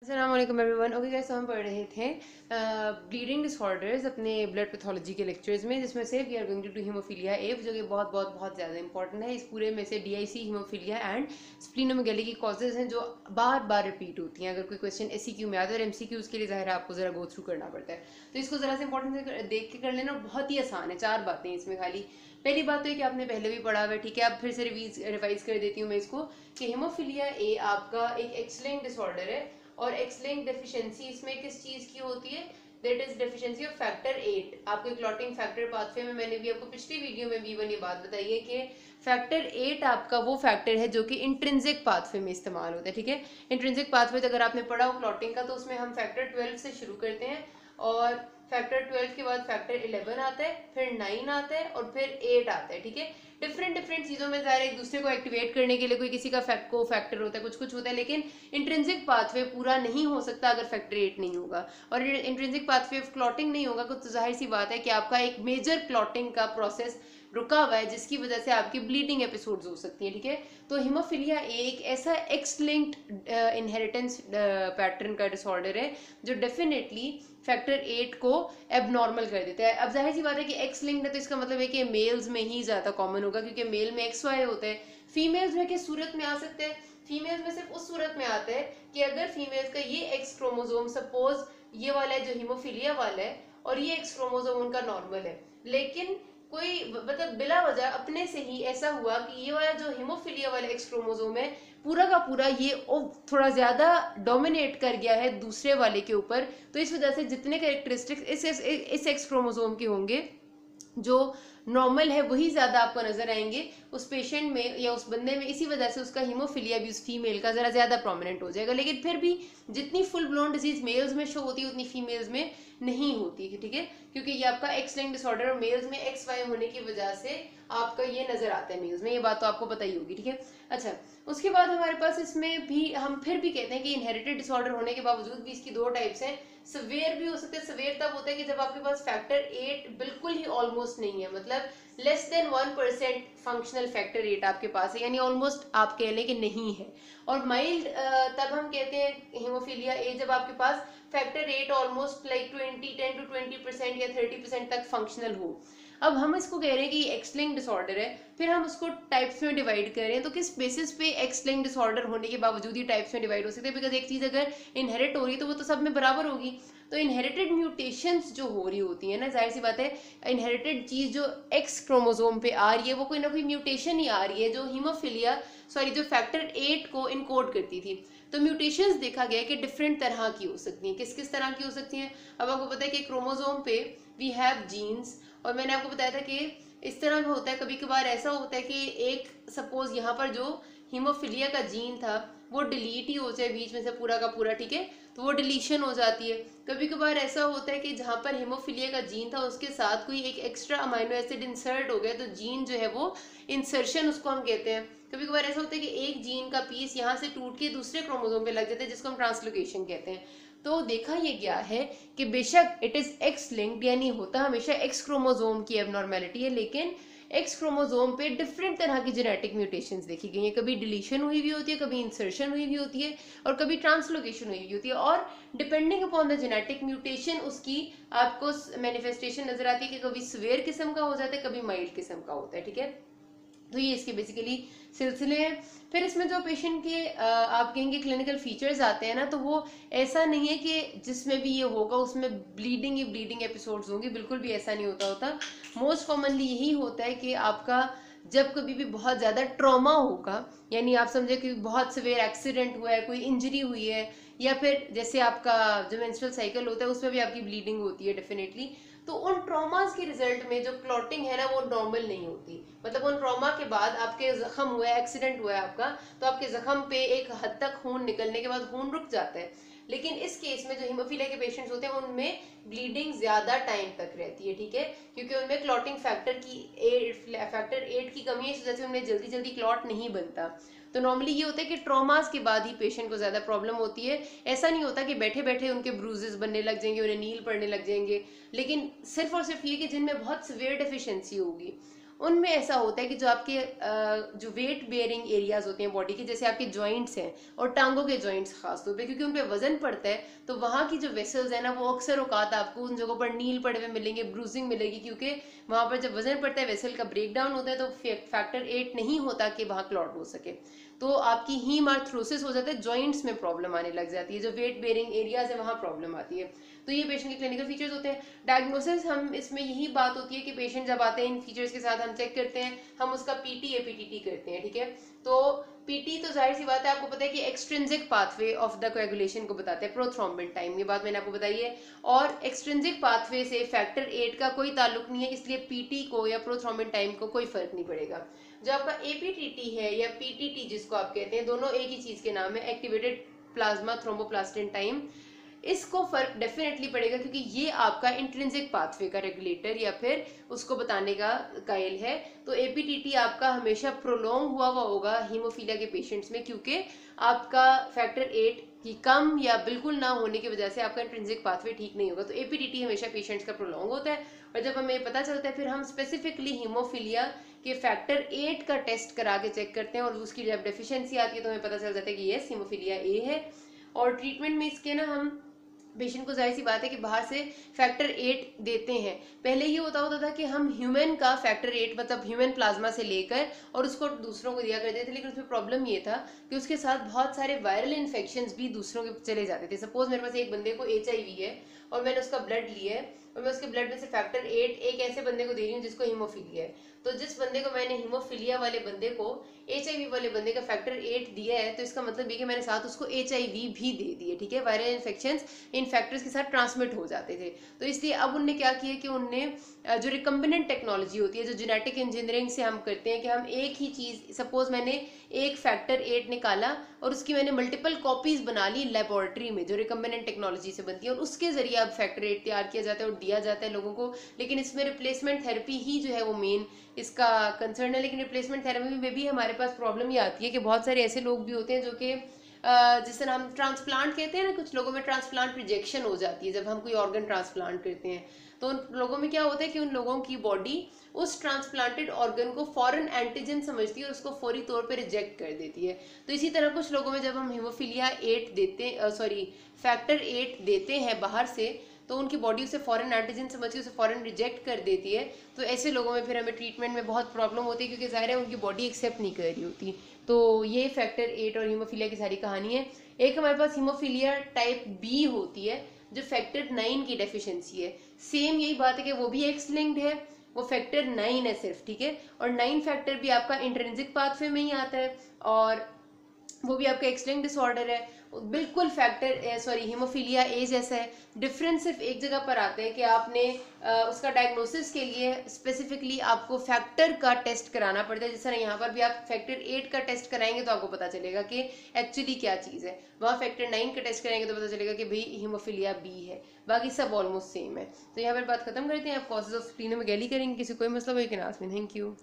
अस्सलाम वालेकुम everyone. Okay guys, हम पढ़ रहे थे ब्लीडिंग डिसऑर्डर्स अपने ब्लड पैथोलॉजी के लेक्चर्स में, जिसमें से we are going to do haemophilia A, जो कि बहुत बहुत बहुत ज़्यादा इंपॉर्टेंट है। इस पूरे में से डीआईसी, हीमोफीलिया एंड स्प्लीनोमेगाली की कॉजेज हैं जो बार बार रिपीट होती हैं। अगर कोई क्वेश्चन एससीक्यू में आता है और एमसीक्यूज के लिए ज़ाहिर है आपको ज़रा गो थ्रू करना पड़ता है, तो इसको ज़रा से इंपॉर्टेंट देख के कर लेना। बहुत ही आसान है, 4 बातें इसमें खाली। पहली बात तो है कि आपने पहले भी पढ़ा हुआ है, ठीक है। अब फिर से रिवाइज कर देती हूँ मैं इसको कि हीमोफीलिया ए आपका एक एक्स-लिंक्ड डिसऑर्डर है, और एक्स-लिंक्ड डेफिशिएंसी इसमें किस चीज की होती है? That is deficiency of factor 8। आपके क्लॉटिंग फैक्टर पाथवे में मैंने भी आपको पिछली वीडियो में V1 ये बात बताई है कि फैक्टर 8 आपका वो फैक्टर है जो कि इंट्रिंसिक पाथवे में इस्तेमाल होता है, ठीक है। इंट्रिंसिक पाथवे अगर आपने पढ़ा हो क्लॉटिंग का, तो उसमें हम फैक्टर 12 से शुरू करते हैं, और फैक्टर 12 के बाद फैक्टर 11 आता है, फिर 9 आता है, और फिर 8 आता है, ठीक है। डिफरेंट चीजों में ज़ाहिर एक दूसरे को एक्टिवेट करने के लिए कोई किसी का को फैक्टर होता है, कुछ कुछ होता है, लेकिन इंट्रिंसिक पाथवे पूरा नहीं हो सकता अगर फैक्टर 8 नहीं होगा। और इंट्रिंसिक पाथवे ऑफ क्लॉटिंग नहीं होगा तो जाहिर सी बात है कि आपका एक मेजर क्लॉटिंग का प्रोसेस रुका हुआ है, जिसकी वजह से आपकी ब्लीडिंग एपिसोड्स हो सकती हैं, ठीक है। तो हीमोफीलिया एक ऐसा एक्स लिंक्ड इनहेरिटेंस पैटर्न का डिसऑर्डर है जो डेफिनेटली फैक्टर 8 को एबनॉर्मल कर देता है। अब जाहिर सी बात है कि एक्स लिंक्ड है, तो इसका मतलब है कि मेल्स में ही ज़्यादा कॉमन होगा, क्योंकि मेल में एक्स वाई होता है। फीमेल्स में किस सूरत में आ सकते हैं? फीमेल्स में सिर्फ उस सूरत में आता है कि अगर फीमेल्स का ये एक्स क्रोमोसोम, सपोज ये वाला है जो हीमोफीलिया वाला है, और ये एक्स क्रोमोसोम उनका नॉर्मल है, लेकिन कोई मतलब बिला वजह अपने से ही ऐसा हुआ कि ये वाला जो हीमोफीलिया वाला एक्स क्रोमोसोम है पूरा का पूरा ये थोड़ा ज्यादा डोमिनेट कर गया है दूसरे वाले के ऊपर, तो इस वजह से जितने कैरेक्टरिस्टिक्स इस एक्स क्रोमोसोम के होंगे जो नॉर्मल है वही ज्यादा आपको नजर आएंगे उस पेशेंट में या उस बंदे में। इसी वजह से उसका हीमोफीलिया भी उस फीमेल का जरा ज्यादा प्रोमिनेंट हो जाएगा, लेकिन फिर भी जितनी फुल ब्लोन डिजीज मेल्स में शो होती है उतनी फीमेल्स में नहीं होती, ठीक है, क्योंकि ये आपका एक्स लिंक्ड डिसऑर्डर और मेल्स में एक्स वाई होने की वजह से आपका ये नजर आता है मेल्स में। ये बात तो आपको पता ही होगी, ठीक है। अच्छा, उसके बाद हमारे पास इसमें भी हम फिर भी कहते हैं कि इनहेरिटेड डिसऑर्डर होने के बावजूद भी इसकी 2 टाइप्स हैं। सवेयर भी हो सकते हैं। सवेयर तब होता है कि जब आपके पास फैक्टर 8 बिल्कुल ही ऑलमोस्ट नहीं है, मतलब लेस देन 1% फंक्शनल फैक्टर 8 आपके पास है, यानी ऑलमोस्ट आप कह लें कि नहीं है। और माइल्ड तब हम कहते हैं हीमोफीलिया ए जब आपके पास फैक्टर 8 ऑलमोस्ट लाइक 10 to 20% या 30% तक फंक्शनल हो। अब हम इसको कह रहे हैं कि एक्स लिंक्ड डिसऑर्डर है, फिर हम उसको टाइप्स में डिवाइड कर रहे हैं। तो किस बेसिस पे एक्स लिंक्ड डिसऑर्डर होने के बावजूद ही टाइप्स में डिवाइड हो सकते हैं? बिकॉज एक चीज अगर इनहेरिट हो रही है तो वो तो सब में बराबर होगी। तो इनहेरिटेड म्यूटेशंस जो हो रही होती है ना, जाहिर सी बात है इनहेरिटेड चीज जो एक्स क्रोमोसोम पे आ रही है वो कोई ना कोई म्यूटेशन ही आ रही है जो हीमोफीलिया जो फैक्टर 8 को इनकोड करती थी। तो म्यूटेशंस देखा गया कि डिफरेंट तरह की हो सकती हैं। किस किस तरह की हो सकती हैं? अब आपको पता है कि क्रोमोसोम पे वी हैव जीन्स, और मैंने आपको बताया था कि इस तरह में होता है, कभी कभार ऐसा होता है कि एक सपोज यहाँ पर जो हीमोफीलिया का जीन था वो डिलीट ही हो जाए बीच में से पूरा का पूरा, ठीक है, तो वो डिलीशन हो जाती है। कभी कभार ऐसा होता है कि जहाँ पर हीमोफीलिया का जीन था उसके साथ कोई एक एक्स्ट्रा अमाइनो एसिड इंसर्ट हो गया, तो जीन जो है वो इंसर्शन उसको हम कहते हैं। कभी कभार ऐसा होता है कि एक जीन का पीस यहाँ से टूट के दूसरे क्रोमोसोम पे लग जाता है, जिसको हम ट्रांसलोकेशन कहते हैं। तो देखा ये गया है कि बेशक इट इज एक्स लिंक्ड, यानी होता हमेशा एक्स क्रोमोसोम की एबनॉर्मेलिटी है, लेकिन एक्स क्रोमोसोम पे डिफरेंट तरह की जेनेटिक म्यूटेशंस देखी गई हैं। कभी डिलीशन हुई भी होती है, कभी इंसर्शन हुई भी होती है, और कभी ट्रांसलोकेशन हुई भी होती है, और depending upon the genetic mutation उसकी आपको मैनिफेस्टेशन नजर आती है कि कभी सिवियर किस्म का हो जाता है, कभी माइल्ड किस्म का होता है, ठीक है। तो ये इसके बेसिकली सिलसिले हैं। फिर इसमें जो पेशेंट के आप कहेंगे क्लिनिकल फीचर्स आते हैं ना, तो वो ऐसा नहीं है कि जिसमें भी ये होगा उसमें ब्लीडिंग ही ब्लीडिंग एपिसोड्स होंगी, बिल्कुल भी ऐसा नहीं होता। मोस्ट कॉमनली यही होता है कि आपका जब कभी भी बहुत ज़्यादा ट्रॉमा होगा, यानी आप समझे कि बहुत सिवियर एक्सीडेंट हुआ है, कोई इंजरी हुई है, या फिर जैसे आपका जो मेंस्ट्रुअल साइकिल होता है उसमें भी आपकी ब्लीडिंग होती है डेफिनेटली, तो उन ट्रॉमास के रिजल्ट में जो क्लॉटिंग है ना वो नॉर्मल नहीं होती। मतलब उन ट्रॉमा के बाद आपके जख्म हुआ है, एक्सीडेंट हुआ है आपका, तो आपके जख्म पे एक हद तक खून निकलने के बाद खून रुक जाता है। लेकिन इस केस में जो हीमोफीलिया के पेशेंट्स होते हैं उनमें ब्लीडिंग ज्यादा टाइम तक रहती है, ठीक है, क्योंकि उनमें क्लॉटिंग फैक्टर 8 की कमी है, इस वजह से उनमें जल्दी जल्दी क्लॉट नहीं बनता। तो नॉर्मली ये होता है कि ट्रॉमास के बाद ही पेशेंट को ज्यादा प्रॉब्लम होती है। ऐसा नहीं होता कि बैठे बैठे उनके ब्रूजेस बनने लग जाएंगे, उन्हें नील पड़ने लग जाएंगे, लेकिन सिर्फ और सिर्फ ये कि जिनमें बहुत सिवियर डेफिशिएंसी होगी उनमें ऐसा होता है कि जो आपके जो वेट बेयरिंग एरियाज होते हैं बॉडी के, जैसे आपके जॉइंट्स हैं और टांगों के जॉइंट्स खास तौर पे, क्योंकि उन पे वजन पड़ता है, तो वहाँ की जो वेसल्स है ना वो अक्सर औकात आपको उन जगहों पर नील पड़े हुए मिलेंगे, ब्रूजिंग मिलेगी, क्योंकि वहाँ पर जब वजन पड़ता है वेसल का ब्रेक डाउन होता है, तो फैक्टर 8 नहीं होता कि वहाँ क्लॉट हो सके, तो आपकी हीम आर्थरोसिस हो जाता है, जॉइंट्स में प्रॉब्लम आने लग जाती है, जो वेट बेयरिंग एरियाज है वहाँ प्रॉब्लम आती है। तो ये पेशेंट के क्लिनिकल फीचर्स होते हैं। डायग्नोसिस हम इसमें यही बात होती है कि पेशेंट जब आते हैं इन फीचर्स के साथ हम चेक करते हैं, हम उसका पीटी एपीटीटी करते हैं, ठीक है। तो पीटी तो जाहिर सी बात है, आपको पता है कि extrinsic pathway of the coagulation को बताते हैं, प्रोथ्रोम्बिन टाइम, ये बात मैंने आपको बताई है। और एक्सट्रिंसिक पाथवे से फैक्टर 8 का कोई ताल्लुक नहीं है, इसलिए पीटी को या प्रोथ्रोम्बिन टाइम को कोई फर्क नहीं पड़ेगा। जो आपका एपीटीटी है या पीटीटी जिसको आप कहते हैं, दोनों एक ही चीज के नाम है, एक्टिवेटेड प्लाज्मा थ्रोम्बोप्लास्टिन टाइम। इसको फर्क डेफिनेटली पड़ेगा, क्योंकि ये आपका इंट्रिंसिक पाथवे का रेगुलेटर या फिर उसको बताने का कायल है। तो एपीटीटी आपका हमेशा प्रोलॉन्ग हुआ होगा हीमोफीलिया के पेशेंट्स में, क्योंकि आपका फैक्टर 8 की कम या बिल्कुल ना होने की वजह से आपका इंट्रिंसिक पाथवे ठीक नहीं होगा। तो एपीटीटी हमेशा पेशेंट्स का प्रोलॉन्ग होता है, और जब हमें पता चलता है फिर हम स्पेसिफिकली हीमोफीलिया के फैक्टर 8 का टेस्ट करा के चेक करते हैं, और उसकी जब डेफिशिएंसी आती है तो हमें पता चल जाता है कि यस हीमोफीलिया ए है। और ट्रीटमेंट में इसके ना हम पेशेंट को जाहिर सी बात है कि बाहर से फैक्टर 8 देते हैं। पहले ये होता था कि हम ह्यूमन का फैक्टर 8 मतलब ह्यूमन प्लाज्मा से लेकर और उसको दूसरों को दिया करते थे, लेकिन उसमें प्रॉब्लम ये था कि उसके साथ बहुत सारे वायरल इन्फेक्शंस भी दूसरों के चले जाते थे। सपोज मेरे पास एक बंदे को HIV है और मैंने उसका ब्लड लिया है, और मैं उसके ब्लड में से फैक्टर 8 एक ऐसे बंदे को दे रही हूँ जिसको हीमोफीलिया है, तो जिस बंदे को मैंने हीमोफीलिया वाले बंदे को HIV वाले बंदे का फैक्टर 8 दिया है, तो इसका मतलब ये कि मैंने साथ उसको HIV भी दे दिए, ठीक है। वायरल इन्फेक्शंस इन फैक्टर्स के साथ ट्रांसमिट हो जाते थे, तो इसलिए अब उनने क्या किया कि उनने जो रिकम्बिनेंट टेक्नोलॉजी होती है, जो जेनेटिक इंजीनियरिंग से हम करते हैं कि हम एक ही चीज, सपोज मैंने एक फैक्टर 8 निकाला और उसकी मैंने मल्टीपल कॉपीज बना ली लेबोरेटरी में, जो रिकम्बिनेंट टेक्नोलॉजी से बनती है, और उसके जरिए अब फैक्टर 8 तैयार किया जाता है और दिया जाता है लोगों को। लेकिन इसमें रिप्लेसमेंट थेरेपी ही जो है वो मेन इसका कंसर्न है। लेकिन रिप्लेसमेंट थेरेपी में भी हमारे पास प्रॉब्लम ये आती है कि बहुत सारे ऐसे लोग भी होते हैं जो कि जिस तरह हम ट्रांसप्लांट कहते हैं ना, कुछ लोगों में ट्रांसप्लांट रिजेक्शन हो जाती है जब हम कोई ऑर्गन ट्रांसप्लांट करते हैं, तो उन लोगों में क्या होता है कि उन लोगों की बॉडी उस ट्रांसप्लांटेड ऑर्गन को फॉरेन एंटीजन समझती है और उसको फौरी तौर पे रिजेक्ट कर देती है। तो इसी तरह कुछ लोगों में जब हम हीमोफीलिया 8 देते फैक्टर 8 देते हैं बाहर से, तो उनकी बॉडी उसे फॉरेन एंटीजन समझ के उसे फॉरेन रिजेक्ट कर देती है। तो ऐसे लोगों में फिर हमें ट्रीटमेंट में बहुत प्रॉब्लम होती है, क्योंकि जाहिर है उनकी बॉडी एक्सेप्ट नहीं कर रही होती। तो ये फैक्टर 8 और हीमोफीलिया की सारी कहानी है। एक हमारे पास हीमोफीलिया टाइप बी होती है जो फैक्टर 9 की डेफिशिएंसी है। सेम यही बात है कि वो भी एक्स लिंक्ड है, वो फैक्टर 9 है सिर्फ, ठीक है। और 9 फैक्टर भी आपका इंट्रिंसिक पाथवे में ही आता है, और वो भी आपका एक्स लिंक्ड डिसऑर्डर है, बिल्कुल फैक्टर हीमोफीलिया ए जैसा है। डिफरेंस सिर्फ एक जगह पर आता है कि आपने उसका डायग्नोसिस के लिए स्पेसिफिकली आपको फैक्टर का टेस्ट कराना पड़ता है। जिस तरह यहाँ पर भी आप फैक्टर 8 का टेस्ट कराएंगे तो आपको पता चलेगा कि एक्चुअली क्या चीज़ है, वहाँ फैक्टर 9 का टेस्ट कराएंगे तो पता चलेगा कि भाई हीमोफीलिया बी है, बाकी सब ऑलमोस्ट सेम है। तो यहाँ पर बात खत्म करते हैं, आप कॉजेज ऑफ स्प्लीनोमेगाली करेंगे, किसी कोई मसला हो can ask me. Thank you.